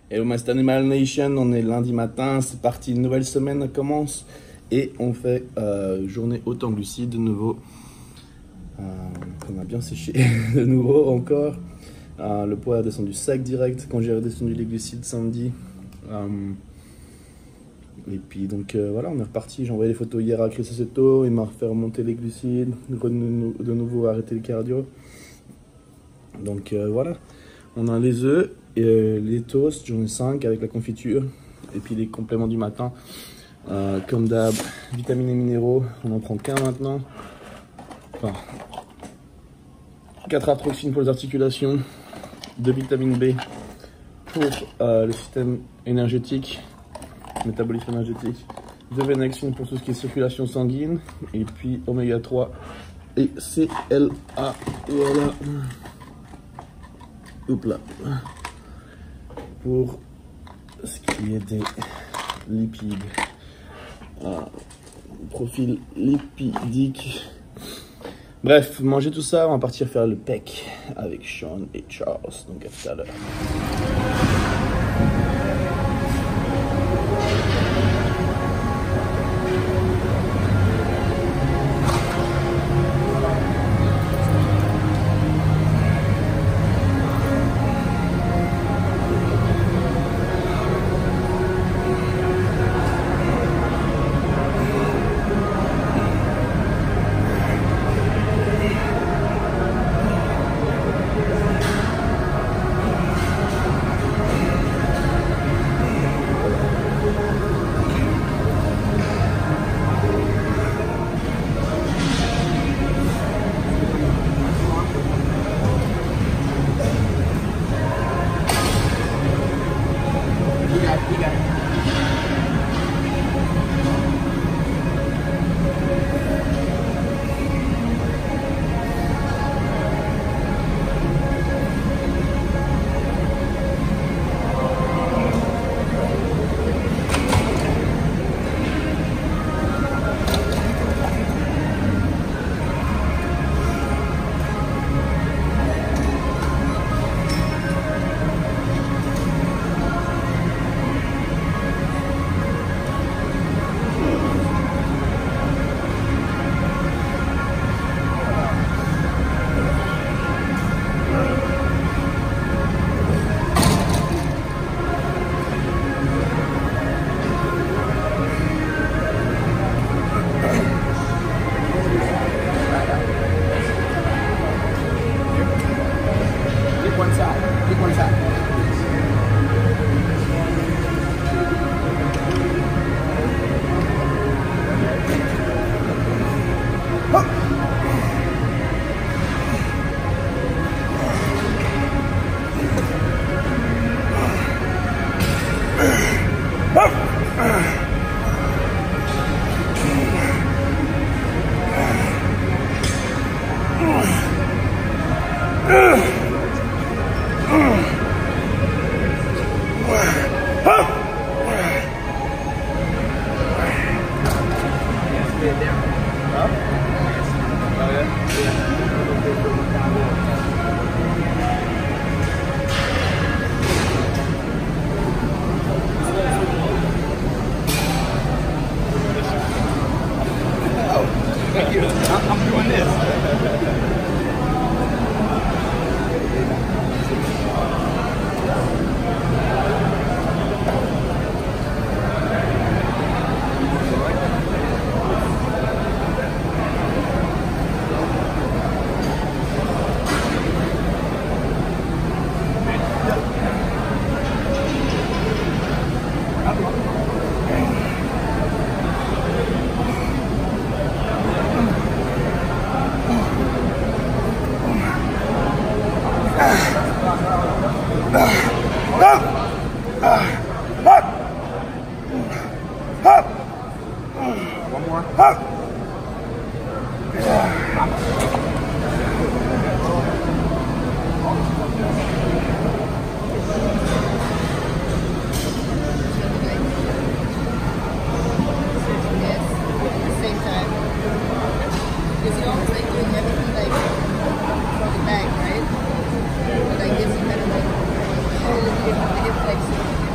Et au Master Animal Nation, on est lundi matin, c'est parti, une nouvelle semaine commence et on fait journée haute en glucides de nouveau. On a bien séché de nouveau encore. Le poids a descendu sec direct quand j'ai redescendu les glucides samedi. Et puis donc voilà, on est reparti. J'ai envoyé les photos hier à Chris Aceto, il m'a fait remonter les glucides, de nouveau arrêter le cardio. Donc voilà, on a les œufs, et les toasts, j'en ai 5 avec la confiture, et puis les compléments du matin. Comme d'hab, vitamines et minéraux, on en prend qu'un maintenant. Enfin, 4 arthroxines pour les articulations, 2 vitamines B pour le système énergétique, métabolisme énergétique, 2 Venexium pour tout ce qui est circulation sanguine, et puis oméga 3 et CLA. Voilà. Oups là. Pour ce qui est des lipides. Profil lipidique. Bref, manger tout ça, on va partir faire le PEC avec Sean et Charles. Donc à tout à l'heure. I'm doing this. Like, gives you kind of like, all the hip flexing.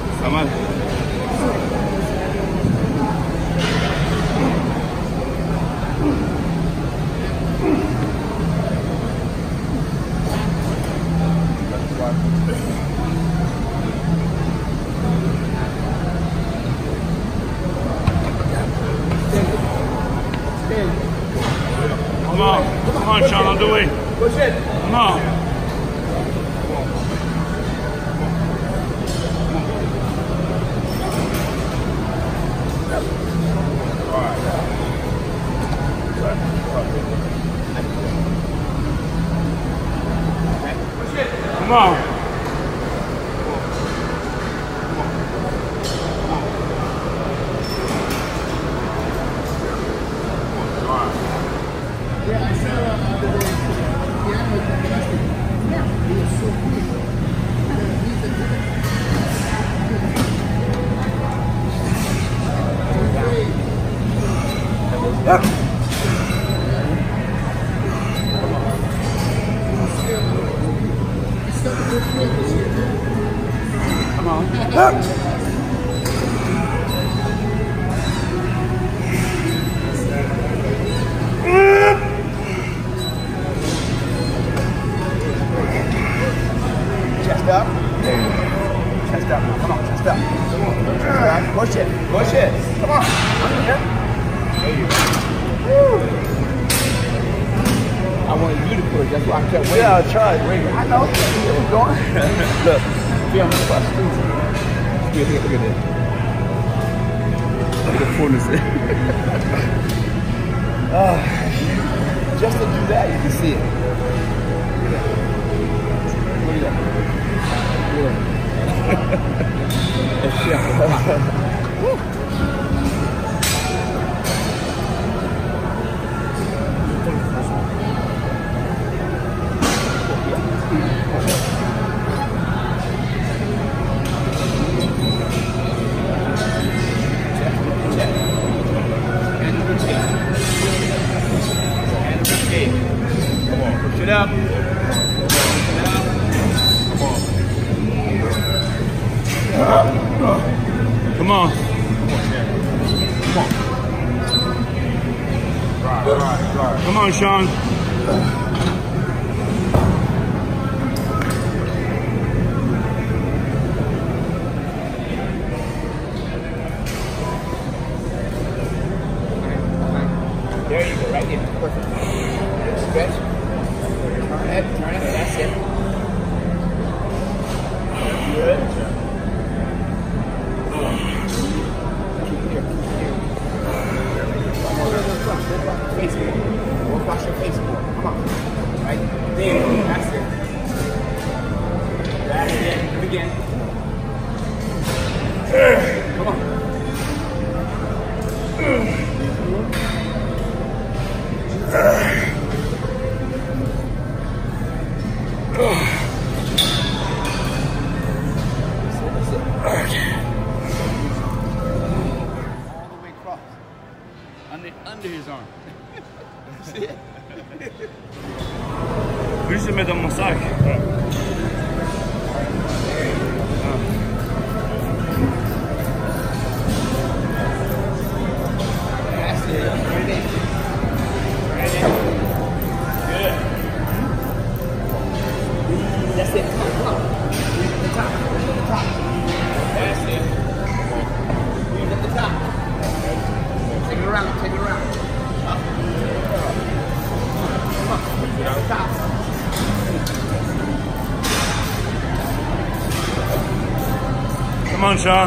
Come on, Sean, on the way. Push it. Come on. Come on. Yeah, I saw the piano was fantastic. Yeah, he was so quick. Come on. Chest up. Chest up now. Come on, chest up. Push it. Push it. Come on. There you go. Woo. I wanted you to push. That's why I kept waiting. Yeah, I tried. I know. It was going. Look. Feel me plus. Look at this. Look at the fullness. Just to do that, you can see it. Look at that. That's chef. Come on, push it up. Come on. Come on, Sean. There you go, right there. Perfect. Stretch. Turn it, that's it. Good. Keep here. Face more. Work across your face more. Come on. Right there. That's it. That's it. Again. Come on. Under his arm. Plus je mets dans mon sac. That's it. Good. That's it. Come on. Breathe at the top. Breathe at the top. That's it. Breathe at the top. Take it around. Take it around. Up. Come on. Breathe at the top. Come on, Sean.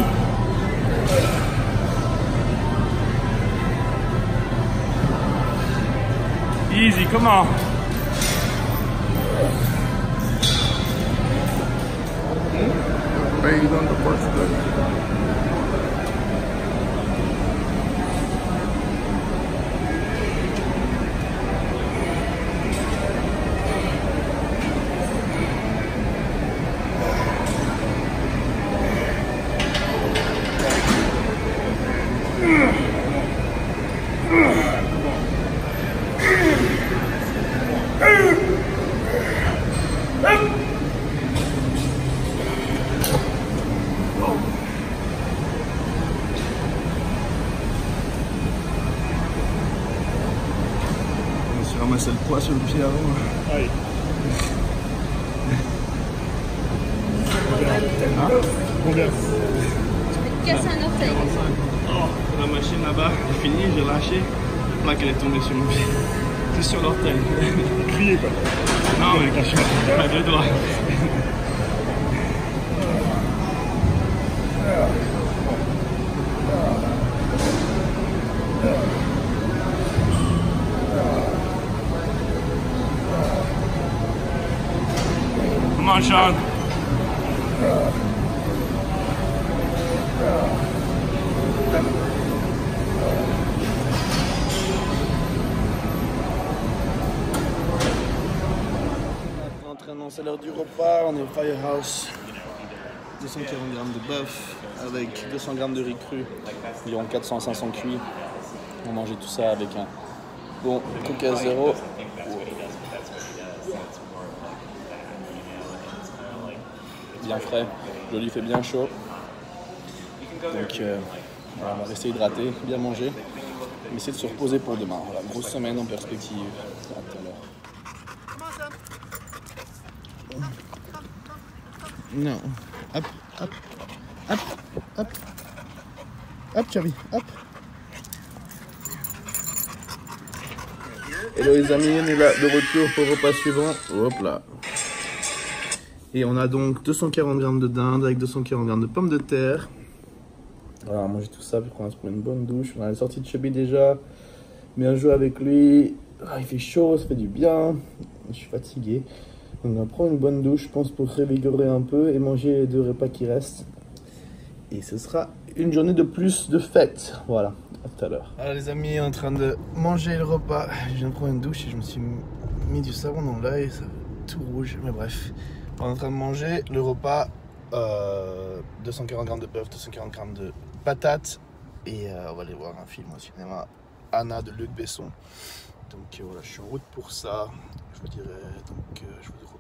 Easy, come on. Banged on the first day. Je ramassais le poids sur le pied avant. Allez. Combien? Casse un orteil. Oh, la machine là-bas, j'ai fini, j'ai lâché. La plaque elle est tombée sur mon pied. Juste sur l'orteil. Criez quoi. Non, mais à deux doigts. Come on, Sean. Entraînement, c'est l'heure du repas, on est au Firehouse. 240 grammes de bœuf avec 200 grammes de riz cru, environ 400-500 cuits. On mangeait tout ça avec un bon Coca Zéro. Bien frais, joli, fait bien chaud. Donc voilà, on va rester hydraté, bien manger, mais essayer de se reposer pour demain. Voilà, grosse semaine en perspective. À tout à l'heure. Non. Hop, hop, hop, hop. Hop, Chavi, hop. Hello les amis, on est là de retour pour le repas suivant. Hop là. Et on a donc 240 grammes de dinde avec 240 grammes de pommes de terre. Voilà, on va manger tout ça, puis on va se prendre une bonne douche. On a sorti de Chubby déjà. Bien joué avec lui. Ah, il fait chaud, ça fait du bien. Je suis fatigué. Donc on va prendre une bonne douche, je pense, pour se revigorer un peu et manger les 2 repas qui restent. Et ce sera une journée de plus de fête. Voilà, à tout à l'heure. Alors les amis, en train de manger le repas. Je viens de prendre une douche et je me suis mis du savon dans l'œil, ça tout rouge, mais bref. On est en train de manger le repas, 240 grammes de bœuf, 240 grammes de patates. Et on va aller voir un film au cinéma, Anna de Luc Besson. Donc voilà, je suis en route pour ça. Je vous dirai, donc je vous